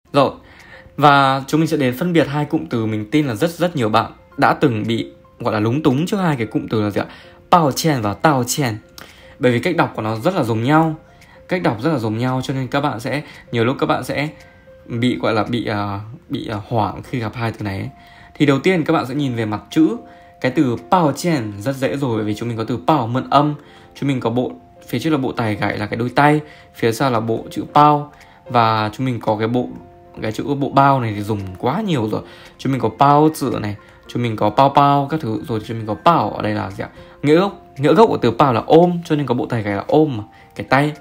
Rồi, và chúng mình sẽ đến phân biệt hai cụm từ mình tin là rất nhiều bạn đã từng bị gọi là lúng túng trước hai cái cụm từ là gì ạ? Bao chen và tao chen. Bởi vì cách đọc của nó rất là giống nhau. Cách đọc rất là giống nhau cho nên các bạn sẽ nhiều lúc các bạn sẽ bị gọi là bị hoảng khi gặp hai từ này ấy. Thì đầu tiên các bạn sẽ nhìn về mặt chữ. Cái từ bao chen rất dễ rồi, bởi vì chúng mình có từ bao mượn âm. Chúng mình có bộ phía trước là bộ tài gãy là cái đôi tay, phía sau là bộ chữ bao, và chúng mình có cái chữ bộ bao này thì dùng quá nhiều rồi. Chúng mình có bao chữ này, chúng mình có bao bao các thứ, rồi chúng mình có bao ở đây là gì ạ? Nghĩa gốc của từ bao là ôm, cho nên có bộ tài gãy là ôm mà, cái tay.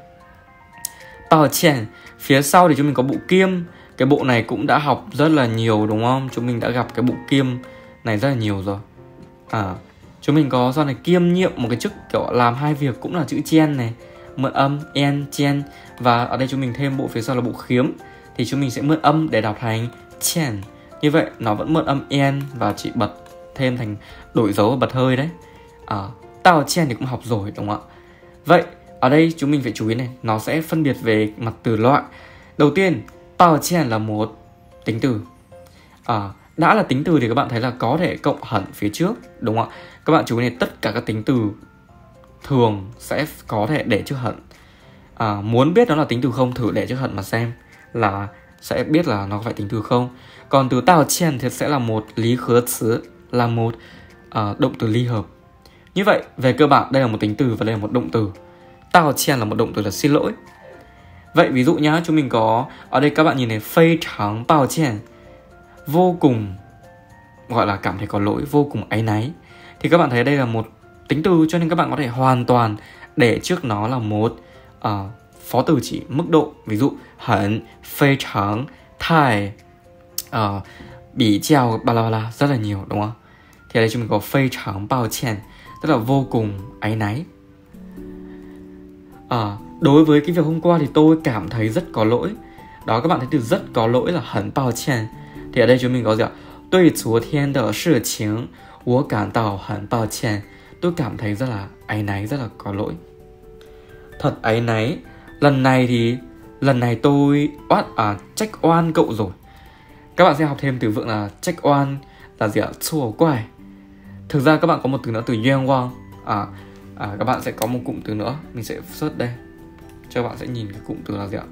Bao chen. Phía sau thì chúng mình có bộ kiêm. Cái bộ này cũng đã học rất là nhiều đúng không? Chúng mình đã gặp cái bộ kiêm này rất là nhiều rồi. Chúng mình có sau này kiêm nhiệm một cái chức kiểu làm hai việc cũng là chữ chen này, mượn âm en chen, và ở đây chúng mình thêm bộ phía sau là bộ khiếm, thì chúng mình sẽ mượn âm để đọc thành chen. Như vậy nó vẫn mượn âm en và chỉ bật thêm thành đổi dấu và bật hơi đấy. Tao chen thì cũng học rồi đúng không ạ? Vậy ở đây chúng mình phải chú ý này, nó sẽ phân biệt về mặt từ loại. Đầu tiên, tao chen là một tính từ. Đã là tính từ thì các bạn thấy là có thể cộng hẳn phía trước đúng không ạ? Các bạn chú ý này, tất cả các tính từ thường sẽ có thể để trước hẳn. Muốn biết nó là tính từ không, thử để trước hẳn mà xem là sẽ biết là nó phải tính từ không. Còn từ tao chen thì sẽ là một lý khớ词, là một động từ ly hợp. Như vậy về cơ bản đây là một tính từ và đây là một động từ. Tao chen là một động từ là xin lỗi. Vậy ví dụ nhá, chúng mình có ở đây các bạn nhìn này, phê trắng bao chen, vô cùng gọi là cảm thấy có lỗi, vô cùng áy náy. Thì các bạn thấy đây là một tính từ, cho nên các bạn có thể hoàn toàn để trước nó là một phó từ chỉ mức độ. Ví dụ hẳn, phê trắng, thai, bị treo, ba la rất là nhiều đúng không? Thì ở đây chúng mình có phê trắng bao chen, tức là vô cùng áy náy. Đối với cái việc hôm qua thì tôi cảm thấy rất có lỗi. Đó, các bạn thấy từ rất có lỗi là hẳn bao chen. Thì ở đây chúng mình có gì ạ? Đối昨天的事情我感到很抱歉. Tôi cảm thấy rất là áy náy, rất là có lỗi. Thật áy náy. Lần này tôi trách oan cậu rồi. Các bạn sẽ học thêm từ vựng là trách oan là gì ạ? Chua quài. Thực ra các bạn có một từ nữa, từ yuan wang. Các bạn sẽ có một cụm từ nữa, mình sẽ search đây cho các bạn sẽ nhìn cái cụm từ là gì ạ.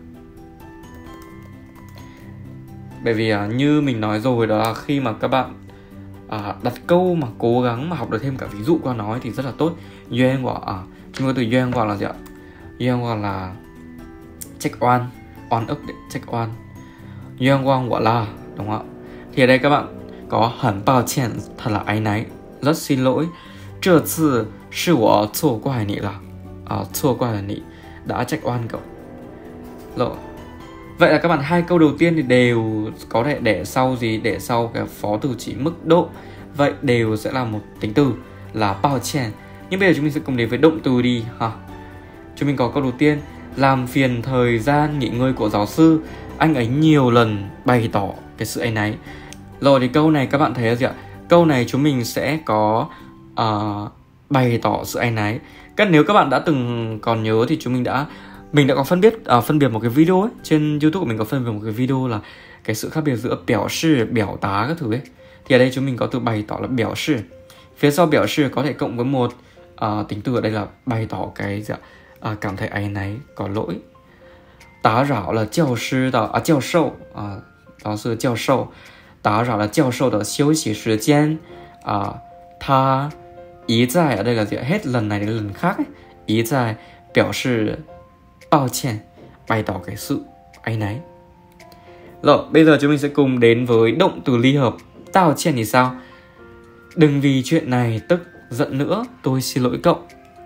Bởi vì như mình nói rồi, đó là khi mà các bạn đặt câu mà cố gắng mà học được thêm cả ví dụ qua nói thì rất là tốt. Yuan wang, chúng ta từ yuan wang là gì ạ? Yuan wang là trách oan, oan ức để trách oan. Yuan wang gọi là, đúng không ạ? Thì ở đây các bạn có hẳn bao chen, thật là áy náy, rất xin lỗi. 这次是我错怪你了，错怪了你, đã trách oan cậu. Rồi. Vậy là các bạn hai câu đầu tiên thì đều có thể để sau gì? Để sau cái phó từ chỉ mức độ. Vậy đều sẽ là một tính từ là bao chen. Nhưng bây giờ chúng mình sẽ cùng đến với động từ đi ha. Chúng mình có câu đầu tiên, làm phiền thời gian nghỉ ngơi của giáo sư, anh ấy nhiều lần bày tỏ cái sự áy náy. Rồi thì câu này các bạn thấy là gì ạ? Câu này chúng mình sẽ có bày tỏ sự áy náy. Nếu các bạn đã từng còn nhớ thì mình đã có phân biệt một cái video ấy. Trên YouTube của mình có phân biệt một cái video là cái sự khác biệt giữa biểu sư, biểu tá các thứ ấy. Thì ở đây chúng mình có từ bày tỏ là biểu sư. Phía sau biểu sư có thể cộng với một tính từ ở đây là bày tỏ cái gì ạ? Cảm thấy áy náy, có lỗi. Đá rảo là giáo sư的教授, giáo sư教授. Đá rảo là giáo sư的休息时间. Tha ý在ở đây là gì ạ? Hết lần này đến lần khác ấy. Ý在biểu示bao chen, bày tỏ cái sự áy náy. Rồi, bây giờ chúng mình sẽ cùng đến với động từ ly hợp. Tao chen thì sao? Đừng vì chuyện này tức giận nữa, tôi xin lỗi cậu.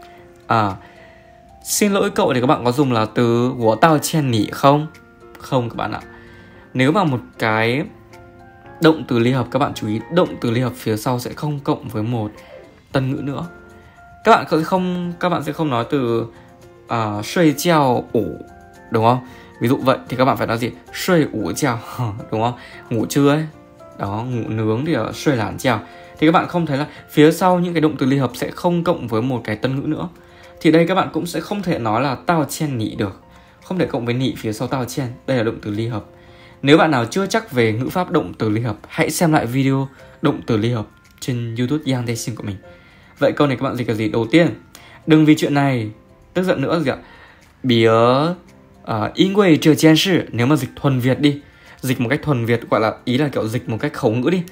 Xin lỗi cậu thì các bạn có dùng là từ của tao chen nỉ không? Không các bạn ạ. Nếu mà một cái động từ ly hợp, các bạn chú ý, động từ ly hợp phía sau sẽ không cộng với một tân ngữ nữa. Các bạn sẽ không nói từ睡觉ủ, đúng không? Ví dụ vậy thì các bạn phải nói gì?睡ủ chào, đúng không? Ngủ trưa ấy. Đó, ngủ nướng thì là睡懒chào. Thì các bạn không thấy là phía sau những cái động từ ly hợp sẽ không cộng với một cái tân ngữ nữa. Thì đây các bạn cũng sẽ không thể nói là tao chen nỉ được. Không thể cộng với nỉ phía sau tao chen. Đây là động từ ly hợp. Nếu bạn nào chưa chắc về ngữ pháp động từ ly hợp, hãy xem lại video động từ ly hợp trên YouTube Yang Dae của mình. Vậy câu này các bạn dịch là gì? Đầu tiên, đừng vì chuyện này tức giận nữa gì ạ? Bìa因为这件事, nếu mà dịch thuần Việt đi, dịch một cách thuần Việt, gọi là ý là kiểu dịch một cách khẩu ngữ đi.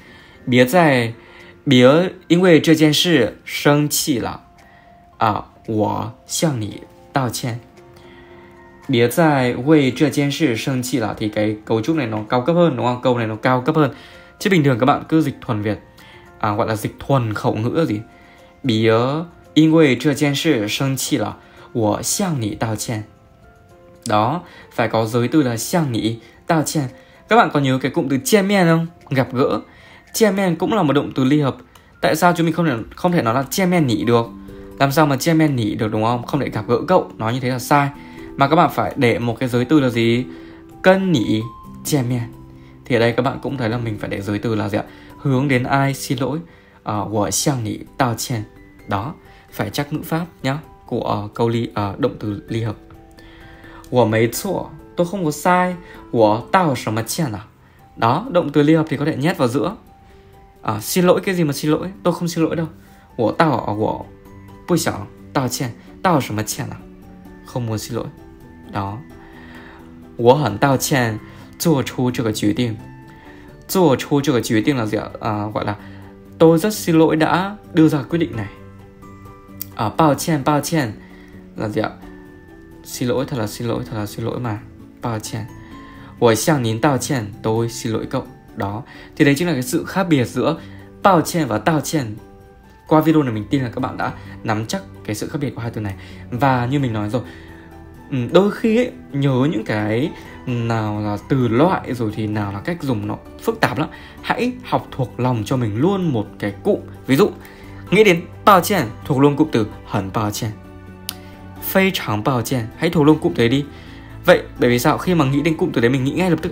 Bìa 因为这件事生气了我向你道歉. Bìa 在为这件事生气了, thì cái cấu trúc này nó cao cấp hơn đúng không? Câu này nó cao cấp hơn. Chứ bình thường các bạn cứ dịch thuần Việt, gọi là dịch thuần khẩu ngữ là gì? Bìa 因为这件事生气了我向你道歉. Đó, phải có giới từ là xiang nỉ, tao chen. Các bạn có nhớ cái cụm từ chen men không? Gặp gỡ. Chen men cũng là một động từ ly hợp. Tại sao chúng mình không thể nói là chen men nỉ được? Làm sao mà chen men nỉ được đúng không? Không thể gặp gỡ cậu, nói như thế là sai. Mà các bạn phải để một cái giới từ là gì? Cân nỉ, chen men. Thì ở đây các bạn cũng thấy là mình phải để giới từ là gì ạ? Hướng đến ai xin lỗi. Wo xiang nỉ, tao chen. Đó, phải chắc ngữ pháp nhá, của câu động từ ly hợp. 我没错, tôi không có sai. 我道什么歉啊? Đó, động từ ly hợp thì có thể nhét vào giữa. Xin lỗi cái gì mà xin lỗi? Tôi không xin lỗi đâu. 我不想道歉. 道什么歉啊? Không muốn xin lỗi. Đó. 我很道歉做出这个决定. 做出这个决定 là gì ạ? Gọi là tôi rất xin lỗi đã đưa ra quyết định này. 抱歉 là gì ạ? Xin lỗi, thật là xin lỗi mà. 抱歉. 我向您道歉, tôi xin lỗi cậu. Đó, thì đấy chính là cái sự khác biệt giữa 抱歉 và 道歉. Qua video này mình tin là các bạn đã nắm chắc cái sự khác biệt của hai từ này. Và như mình nói rồi, đôi khi ấy, nhớ những cái nào là từ loại rồi thì nào là cách dùng nó phức tạp lắm. Hãy học thuộc lòng cho mình luôn một cái cụm. Ví dụ, nghĩ đến 抱歉 thuộc luôn cụm từ 很抱歉. 非常抱歉, hãy thuộc luôn cụm đấy đi. Vậy bởi vì sao? Khi mà nghĩ đến cụm từ đấy mình nghĩ ngay lập tức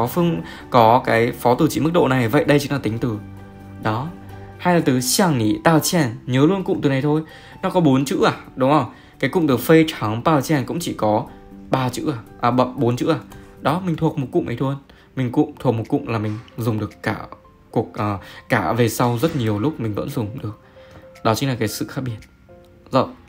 có cái phó từ chỉ mức độ này, vậy đây chính là tính từ. Đó. Hay là từ xiang nỉ đạo歉, nhớ luôn cụm từ này thôi. Nó có 4 chữ đúng không? Cái cụm từ phê trắng bao chen cũng chỉ có 3 chữ 4 chữ Đó, mình thuộc một cụm ấy thôi. Mình thuộc một cụm là mình dùng được cả về sau rất nhiều lúc mình vẫn dùng được. Đó chính là cái sự khác biệt. Rồi,